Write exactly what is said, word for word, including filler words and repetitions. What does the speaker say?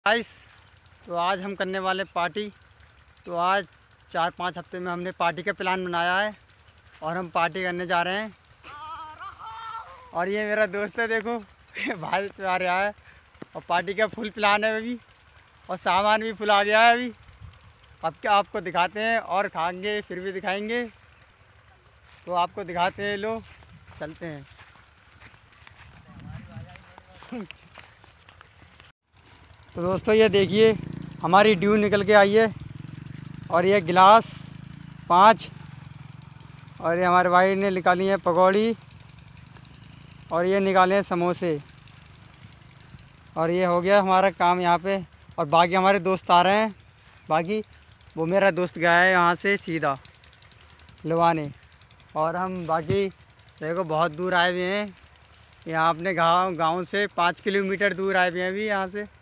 Guys, तो आज हम करने वाले पार्टी। तो आज चार पाँच हफ्ते में हमने पार्टी का प्लान बनाया है और हम पार्टी करने जा रहे हैं। और ये मेरा दोस्त है, देखो भाई पे आ रहा है। और पार्टी का फुल प्लान है अभी, और सामान भी फुल आ गया है अभी। अब क्या आपको दिखाते हैं, और खाएंगे फिर भी दिखाएंगे। तो आपको दिखाते हैं, लो चलते हैं। तो दोस्तों ये देखिए, हमारी ड्यू निकल के आई है। और ये गिलास पाँच, और ये हमारे भाई ने निकाली है पकौड़ी, और ये निकाले हैं समोसे। और ये हो गया हमारा काम यहाँ पे। और बाकी हमारे दोस्त आ रहे हैं। बाकी वो मेरा दोस्त गया है यहाँ से सीधा लुभाने। और हम बाकी देखो बहुत दूर आए हुए हैं। यहाँ अपने गाँव गाँव से पाँच किलोमीटर दूर आए हुए हैं अभी यहाँ से।